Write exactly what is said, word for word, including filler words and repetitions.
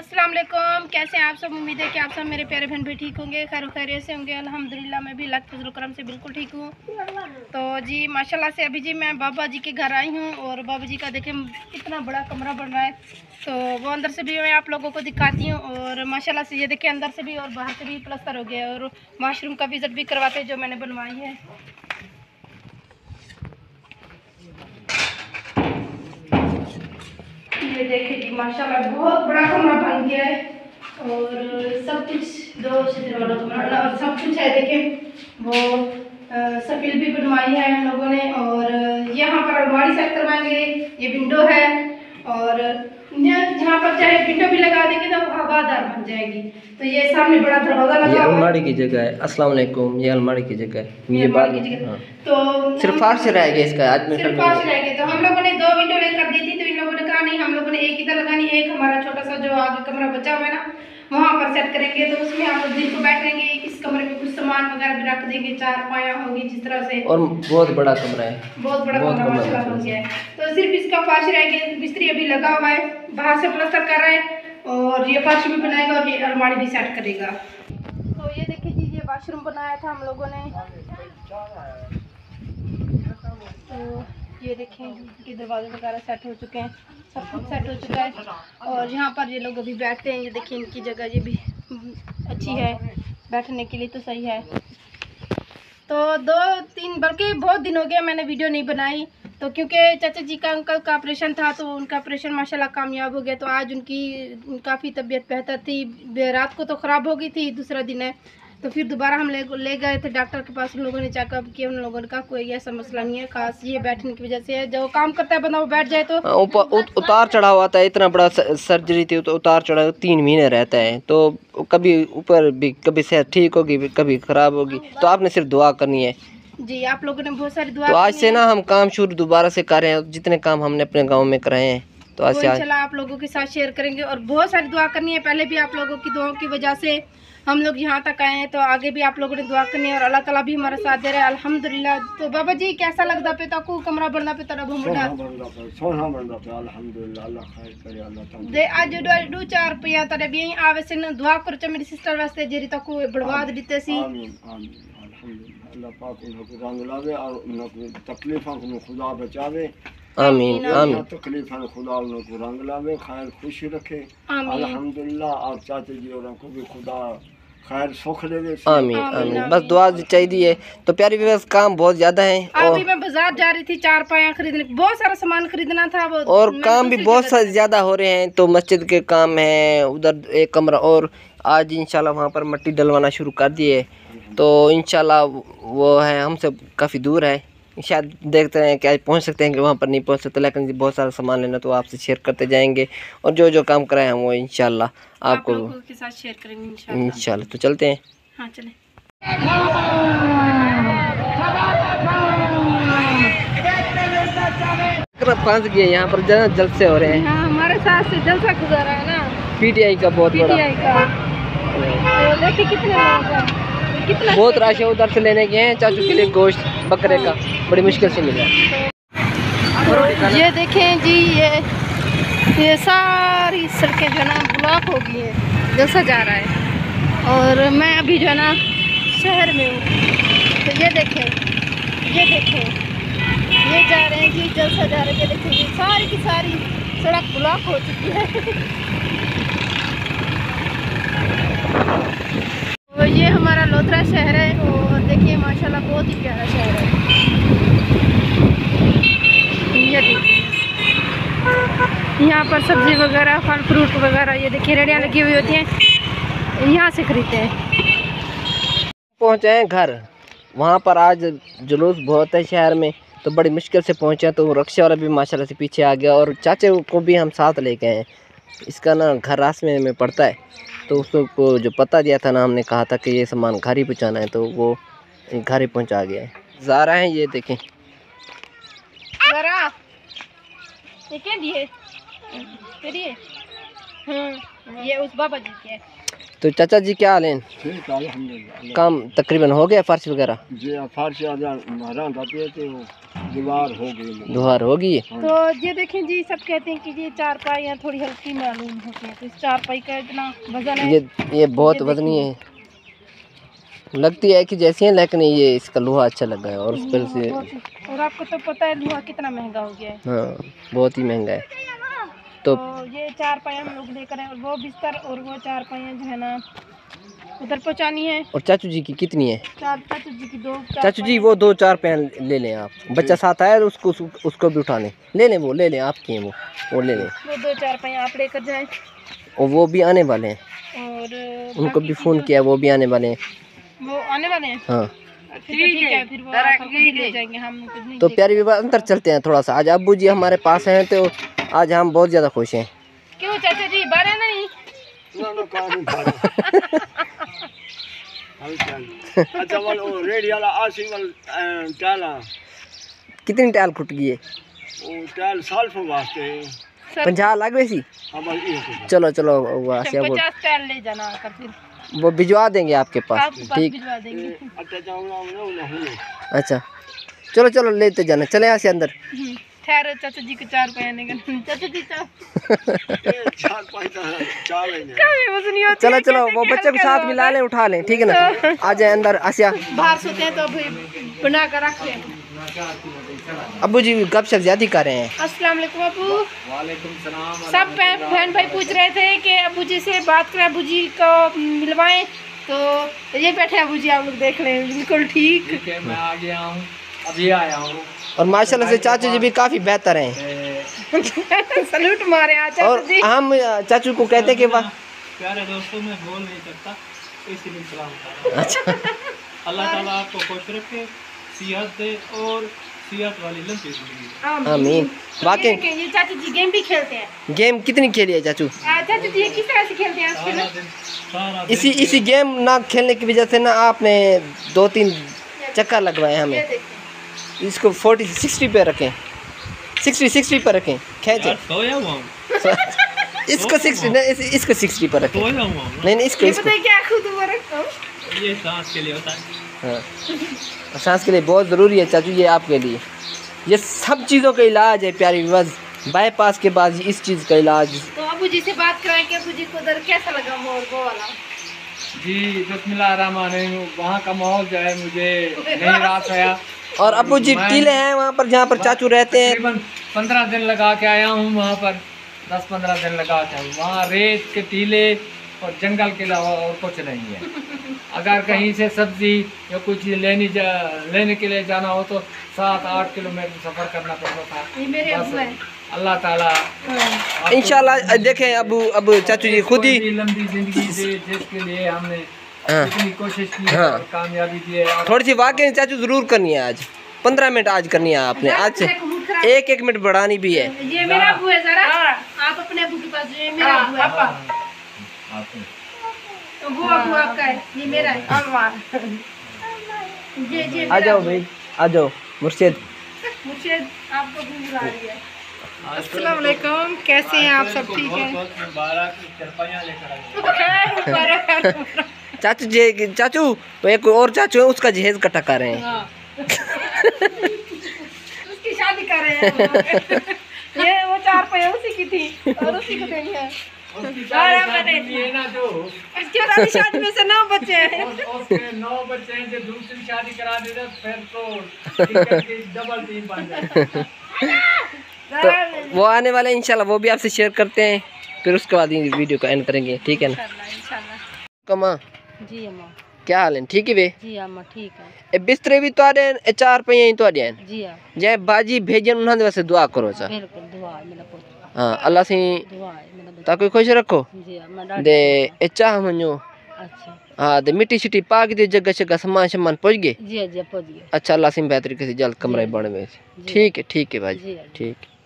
अस्सलाम वालेकुम। कैसे हैं आप सब? उम्मीद है कि आप सब मेरे प्यारे बहन भी ठीक होंगे, खैर खैरियत से होंगे। अल्हम्दुलिल्लाह मैं भी अल्लाह के फज़ल करम से बिल्कुल ठीक हूँ। तो जी माशाल्लाह से अभी जी मैं बाबा जी के घर आई हूँ और बाबा जी का देखें कितना बड़ा कमरा बन रहा है, तो वो अंदर से भी मैं आप लोगों को दिखाती हूँ। और माशाल्लाह से ये देखें अंदर से भी और बाहर से भी प्लस्तर हो गया और वाशरूम का विज़िट भी करवाते जो मैंने बनवाई है। ये देखिए जी माशाल्लाह बहुत बड़ा कमरा बन गया है और सब कुछ दो सीधे वाला कमरा और सब कुछ है। देखें वो सफेद भी बनवाई है हम लोगों ने और यहाँ पर अलमारी सेट करवाएंगे। ये विंडो है और यहाँ पर चाहे विंडो भी लगा देंगे तो हवादार बन जाएगी। तो ये सामने बड़ा दरवाजा लगा ये अलमारी की जगह है। अस्सलाम वालेकुम। ये अलमारी की जगह है। ये बात हाँ। तो सिर्फ फार्श रहेगा इसका। आज में सिर्फ फार्श रहेगा। तो हम लोगों ने दो विंडो लेकर दी थी, तो इन लोगों ने कहा नहीं हम लोगों ने एक इधर लगानी, एक हमारा छोटा सा जो आगे कमरा बचा हुआ है ना वहाँ पर सेट करेंगे। तो उसमें हम लोग दिन को बैठेंगे, इस कमरे में कुछ सामान वगैरह भी रख देंगे, चार पाया होगी जिस तरह से। और बहुत बड़ा कमरा है, बहुत बड़ा कमरा माशाल्लाह हो गया है। तो सिर्फ इसका फर्श रह गया, मिस्त्री अभी लगा हुआ है, बाहर से प्लास्टर कर रहा है और ये फर्श भी बनाएगा और ये अलमारी भी सेट करेगा। तो ये देखिए जी ये वाशरूम बनाया था हम लोगों ने। तो ये देखें इनके दरवाजे वगैरह सेट हो चुके हैं, सब कुछ सेट हो चुका है। और यहाँ पर ये लोग अभी बैठते हैं। ये देखिए इनकी जगह ये भी अच्छी है बैठने के लिए, तो सही है। तो दो तीन बल्कि बहुत दिन हो गया मैंने वीडियो नहीं बनाई, तो क्योंकि चाचा जी का अंकल का ऑपरेशन था तो उनका ऑपरेशन माशाल्लाह कामयाब हो गया। तो आज उनकी काफ़ी तबीयत बेहतर थी, रात को तो ख़राब हो गई थी, दूसरा दिन है तो फिर दोबारा हम ले ले गए थे डॉक्टर के पास। उन लोगों ने चेकअप किया, उन लोगों ने कहा कोई ऐसा मसला नहीं है, खास ये बैठने की वजह से है। जो काम करता है बंदा वो बैठ जाए तो ऊपर उतार चढ़ाव आता है। इतना बड़ा सर्जरी थी तो उतार चढ़ाव तीन महीने रहता है, तो कभी ऊपर भी कभी सेहत ठीक होगी कभी ख़राब होगी। तो आपने सिर्फ दुआ करनी है जी। आप लोगों ने बहुत सारी दुआ। तो आज से ना हम काम शुरू दोबारा से कर रहे हैं, जितने काम हमने अपने गाँव में कराए हैं तो आज से इंशाल्लाह आप लोगों के साथ शेयर करेंगे। और बहुत सारी दुआ करनी है, पहले भी आप लोगों की दुआओं की वजह से हम लोग यहाँ तक आए हैं, तो आगे भी आप लोगों ने दुआ करनी है और अल्लाह ताला भी हमारा साथ दे रहा है अल्हम्दुलिल्लाह। तो बाबा जी कैसा लगता पे ताकू कमरा बनना पे तरह घूमड़ा दे आज दो चार रुपया तरह भी आवे से दुआ करो मेरी सिस्टर वास्ते जेरी ताकू बढ़वा देते सी। अल्लाह पाक उनको रंग लावे और उनको तकलीफों को खुदा बचावे। आमीन आमीन। तकलीफों खुदा उनको रंग लावे, खैर खुशी रखे अल्हम्दुलिल्लाह। और चाचा जी और को भी खुदा खैर सुख देवे। आमीन आमीन। बस दुआ चाहिए। तो प्यारी व्यवस्था काम बहुत ज्यादा है। अभी मैं बाजार जा रही थी चार पाया खरीदने, बहुत सारा सामान खरीदना था वो, और काम भी बहुत सारे ज्यादा हो रहे हैं। तो मस्जिद के काम है, उधर एक कमरा और आज इंशाल्लाह वहाँ पर मिट्टी डलवाना शुरू कर दिए। तो इंशाल्लाह वो है हमसे काफ़ी दूर है, शायद देखते हैं कि आज पहुँच सकते हैं कि वहाँ पर नहीं पहुँच सकते, लेकिन बहुत सारा सामान लेना तो आपसे शेयर करते जाएंगे। और जो जो काम कराए हम वो इंशाल्लाह आपको आप के साथ शेयर करेंगे इंशाल्लाह। इंशाल्लाह। तो चलते हैं। हाँ चले। पहुँच गए यहाँ पर, जरा जलसे हो रहे हैं। हाँ, हमारे साथ से जलसा गुजारा है ना पीटीआई का बहुत बड़ा। पीटीआई का तो देखिए कितने लोग कितना बहुत रश है। उधर से लेने गए हैं चाचू के लिए गोश्त बकरे का, बड़ी मुश्किल से मिला। ये देखें जी ये ये सारी सड़कें जो है ना ब्लॉक हो गई है, जलसा जा रहा है और मैं अभी जो है ना शहर में हूँ। तो ये देखें ये देखें ये जा रहे हैं जी, जलसा जा रहा है। ये देखें ये सारी की सारी सड़क ब्लॉक हो चुकी है। तो ये हमारा लोथरा शहर है और देखिए माशाल्लाह बहुत ही प्यारा शहर है। ये देखिए यहाँ पर सब्जी वगैरह फल फ्रूट वगैरह ये देखिए रेडियाँ लगी हुई होती हैं, यहाँ से खरीदते हैं। पहुँचे हैं घर, वहाँ पर आज जुलूस बहुत है शहर में, तो बड़ी मुश्किल से पहुँचे। तो रक्षा वाला भी माशाल्लाह से पीछे आ गया और चाचे को भी हम साथ ले गए हैं। इसका ना घर रास्ते में पड़ता है, तो उसको जो पता दिया था ना, हमने कहा था कि ये सामान घर ही पहुँचाना है, तो वो घर ही पहुँचा गया है। ज़ारा है ये देखें। ज़रा ये क्या दिए तेरी है? हाँ ये उस बाबा जी के है। तो चाचा जी क्या हाल है? ठीक है अल्हम्दुलिल्लाह। काम तकरीबन हो गया फारसी वगैरह? जी फारसी हराम जाती है तो दीवार हो गई, दुहार होगी। तो ये देखें जी, सब कहते हैं कि ये चारपाई थोड़ी हल्की मालूम होती है, तो इस चारपाई का इतना वजन है। ये ये बहुत वजनी है, लगती है कि जैसी है, लेकिन ये इसका लोहा अच्छा लगा है और उस पर से। और आपको तो पता है लोहा कितना महंगा हो गया है। हाँ बहुत ही महंगा है। तो, तो ये चार पाया हम लोग लेकर आए और वो बिस्तर और वो चार पाया जो है ना उधर पहुँचानी है। और चाचू जी की कितनी है? चार चाचू जी की दो। चाचू जी वो दो चार पैन ले लें आप, बच्चा साथ आया उसको उसको भी उठा लें, ले लें वो ले लें आपकी हैं वो वो ले लें। वो दो चार पाया आप लेकर जाएं। और वो भी आने वाले हैं, और उनको भी फ़ोन किया, वो भी आने वाले हैं। वो आने वाले हैं। हाँ ठीक है, फिर वो आप खुद ही ले जाएंगे, हम कुछ नहीं। तो प्यारी विवाह अंदर चलते हैं थोड़ा सा। आज अब्बू जी हमारे पास हैं तो आज हम बहुत ज़्यादा खुश हैं। क्यों चाचा जी बारे नहीं? ना ना काम नहीं था। अच्छा वो रेडी वाला आसी वाला टाला कितनी टाल खुट गई है? वो टाल साल पर वास्ते है पंजाह लाख वैसी। अब ये चलो चलो वो आसिया वो पचास टाइल ले जाना कर, फिर वो भिजवा देंगे आपके पास। आपके पास ठीक, भिजवा देंगे। अच्छा जाऊंगा ना ना अच्छा चलो चलो लेते जाना, चले यहाँ से अंदर। ठहरो चाचा जी को चार पैने का चाचा जी चार चार पैसा चार लेंगे। कभी वजनी होती चलो है, चलो कहते वो हैं कि बच्चे को हल्का साथ मिला लें, उठा लें, ठीक है ना? आ जाए अंदर आसिया। बाहर सोते हैं तो अभी बना कर रखते हैं। अब्बू जी गपशप ज्यादा कर रहे हैं। अस्सलाम वालेकुम अबू। वालेकुम सलाम। सब बहन भाई पूछ रहे थे कि अबू जी से बात करें, अबू जी को मिलवाएं, तो ये बैठे अबू जी, आप लोग देख रहे हैं बिल्कुल ठीक। ठीक है मैं आ गया हूँ, अभी आया हूँ। और माशाल्लाह से चाचू जी भी काफी बेहतर हैं। सलूट मारे आज चाचा और जी। हम चाचू को कहते हैं कि वाह प्यारे दोस्तों, मैं बोल नहीं सकता, इसीलिए सलाम कर रहा हूं। अच्छा अल्लाह ताला आपको खुश रखे, सेहत दे और सेहत वाली लंबी जिंदगी। आमीन। वाकई ये ये चाचा जी गेम भी खेलते हैं। गेम कितनी खेली है चाचू? आ, चाचा जी ये किस तरह से खेलते हैं उसके सारा लिए? दिन सारा इसी इसी गेम ना खेलने की वजह से ना आपने दो तीन चक्कर लगवाए ये हमें। देखिए। इसको फोर्टी सिक्सटी पे रखें, सिक्सटी सिक्सटी पर रखें, खेचे। सोया हुआ हूं, इसको सिक्सटी नहीं, इस, इसको सिक्सटी पर रखें। सोया हुआ हूं। नहीं नहीं इसको ये इसको पता है क्या खुद वो रखता हूँ। ये सांस के लिए होता है। हाँ सांस के लिए बहुत ज़रूरी है चाचू, ये आपके लिए। ये सब चीज़ों का इलाज है प्यारी बस, बाईपास के बाद इस चीज़ का इलाज। तो अबू जी से बात कराएं कि अबू जी को उधर कैसा लगा माहौल वो वाला? जी बिस्मिल्लाह रहमान रहीम। वहाँ का माहौल जो है मुझे नहीं रास आया। और अबू जी टीले हैं वहाँ पर जहाँ पर चाचू रहते हैं। तकरीबन पंद्रह दिन लगा के आया हूँ वहाँ पर, दस पंद्रह दिन लगा के आया। वहाँ रेत के टीले और जंगल के अलावा और कुछ नहीं है। अगर कहीं से सब्जी या कुछ चीज़ लेनी जा लेने के लिए जाना हो तो सात आठ किलोमीटर सफ़र करना पड़ता था। ये मेरे अबू हैं। अल्लाह ताला इंशाल्लाह देखें अबू अब चाचू जी खुद ही लंबी जिंदगी दे, जिसके लिए हमने हाँ। इतनी कोशिश की है हाँ। और कामयाबी दी है। और थोड़ी सी वाकई चाचू ज़रूर करनी है आज, पंद्रह मिनट आज करनी है आपने, आज से एक एक मिनट बढ़ानी भी है। ये मेरा अबू है, जरा आप अपने अबू के पास जाइए। ये मेरा अबू है। तो वो अबू आपका है, ये मेरा है। ये ये आ जाओ भाई, आ जाओ मुर्शिद। मुर्शिद आपको भी बुला रही है। अस्सलाम वालेकुम, कैसे हैं आप सब? ठीक है। चाचू जी चाचू वो एक और चाचू है उसका जहेज इकट्ठा कर रहे हैं। हाँ। उसकी शादी कर रहे हैं। ये वो चार पैसे उसी की थी और उसी को देनी है। ये ना जो इसके वाली शादी में से नौ बच्चे हैं। उस- उसके नौ बच्चे हैं, जो दूसरी शादी करा देते फिर तो टिकट की डबल टीम बन जाए। तो वो आने वाले इंशाल्लाह वो भी आपसे शेयर करते हैं, फिर उसके बाद ये वीडियो को एंड करेंगे, ठीक है ना? इंशाल्लाह। कमा जी अम्मा। क्या हाल है? ठीक है वे? जी अम्मा ठीक है। ए बिस्तरे भी तो आ रहे चार पहिया ही तो आ रहे जी हाँ जै बाजी भेजन उन्होंने वास्ते दुआ करो सा। बिल्कुल, दुआ है मेरा पुत्र, हाँ अल्लाह से दुआ है मेरा बच्चा। ताको खुश रखो जी हाँ, मैं दे ए चाह मनो। अच्छा हाँ दे मिट्टी शिट्टी पाक दे जगह जगह सामान सामान पहुंच गए। जी जी पहुंच गए। अच्छा अल्लाह से बेहतर किसी जल्द कमरे बन में। ठीक है ठीक है भाई जी हाँ। ठीक।